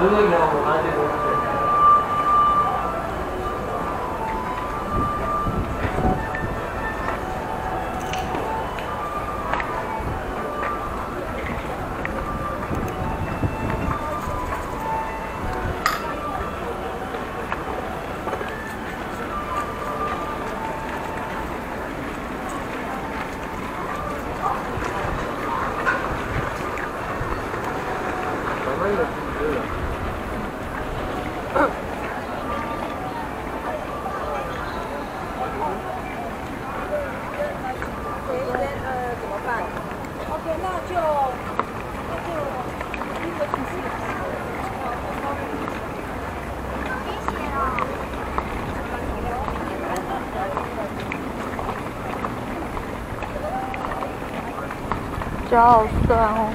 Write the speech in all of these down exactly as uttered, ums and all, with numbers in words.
脚好酸哦。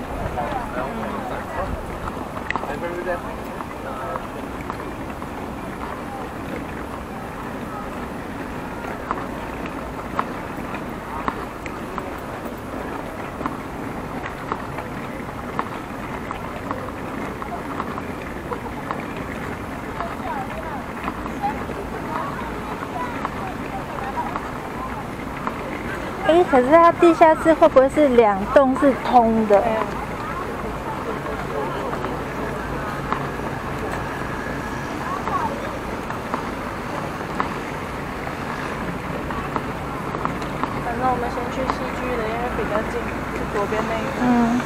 哎，可是它地下室会不会是两栋是通的？ 反正我们先去戏剧的，因为比较近，是左边那个。 嗯。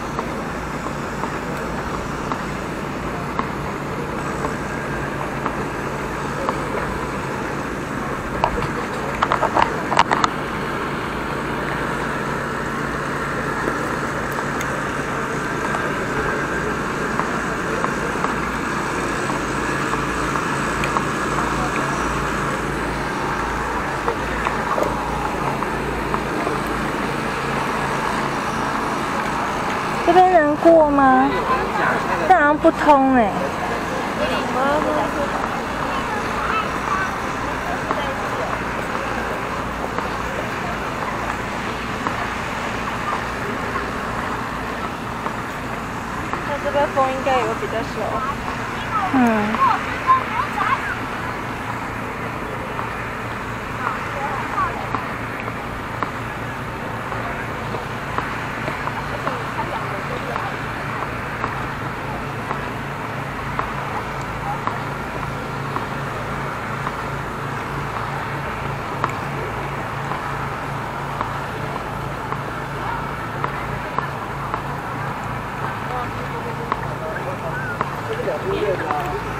这边能过吗？这好像不通哎。 那这边风应该也会比较小。 嗯。 两个月的。